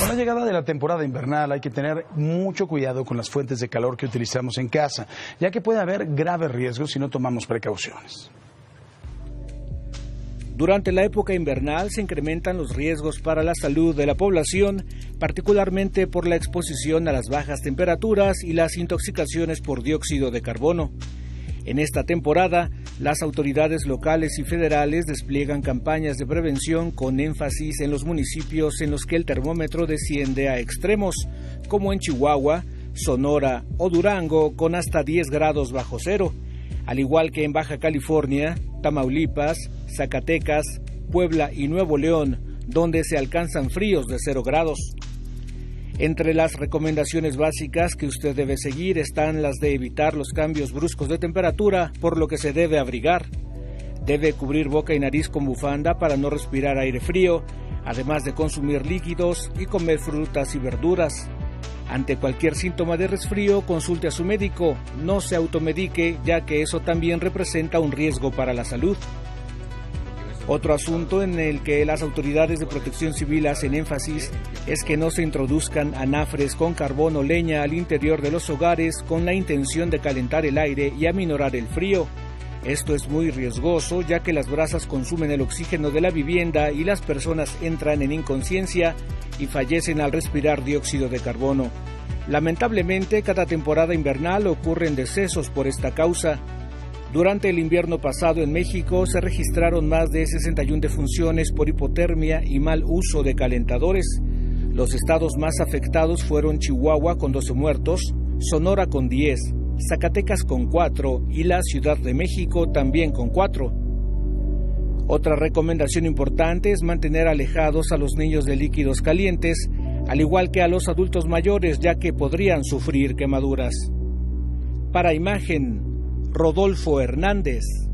Con la llegada de la temporada invernal hay que tener mucho cuidado con las fuentes de calor que utilizamos en casa, ya que puede haber graves riesgos si no tomamos precauciones. Durante la época invernal se incrementan los riesgos para la salud de la población, particularmente por la exposición a las bajas temperaturas y las intoxicaciones por dióxido de carbono. En esta temporada, las autoridades locales y federales despliegan campañas de prevención con énfasis en los municipios en los que el termómetro desciende a extremos, como en Chihuahua, Sonora o Durango, con hasta 10 grados bajo cero, al igual que en Baja California, Tamaulipas, Zacatecas, Puebla y Nuevo León, donde se alcanzan fríos de 0 grados. Entre las recomendaciones básicas que usted debe seguir están las de evitar los cambios bruscos de temperatura, por lo que se debe abrigar. Debe cubrir boca y nariz con bufanda para no respirar aire frío, además de consumir líquidos y comer frutas y verduras. Ante cualquier síntoma de resfrío, consulte a su médico, no se automedique, ya que eso también representa un riesgo para la salud. Otro asunto en el que las autoridades de protección civil hacen énfasis es que no se introduzcan anafres con carbón o leña al interior de los hogares con la intención de calentar el aire y aminorar el frío. Esto es muy riesgoso, ya que las brasas consumen el oxígeno de la vivienda y las personas entran en inconsciencia y fallecen al respirar dióxido de carbono. Lamentablemente, cada temporada invernal ocurren decesos por esta causa. Durante el invierno pasado en México se registraron más de 61 defunciones por hipotermia y mal uso de calentadores. Los estados más afectados fueron Chihuahua con 12 muertos, Sonora con 10, Zacatecas con 4 y la Ciudad de México también con 4. Otra recomendación importante es mantener alejados a los niños de líquidos calientes, al igual que a los adultos mayores, ya que podrían sufrir quemaduras. Para Imagen, Rodolfo Hernández.